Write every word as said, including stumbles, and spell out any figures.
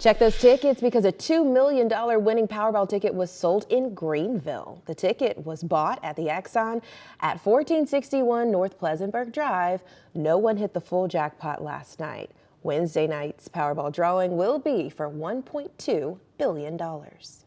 Check those tickets because a two million dollar winning Powerball ticket was sold in Greenville. The ticket was bought at the Exxon at fourteen sixty-one North Pleasantburg Drive. No one hit the full jackpot last night. Wednesday night's Powerball drawing will be for one point two billion dollars.